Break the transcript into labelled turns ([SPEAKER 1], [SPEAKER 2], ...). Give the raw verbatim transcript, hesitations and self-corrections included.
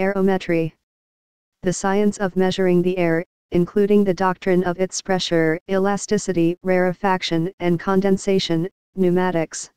[SPEAKER 1] Aerometry. The science of measuring the air, including the doctrine of its pressure, elasticity, rarefaction, and condensation, pneumatics.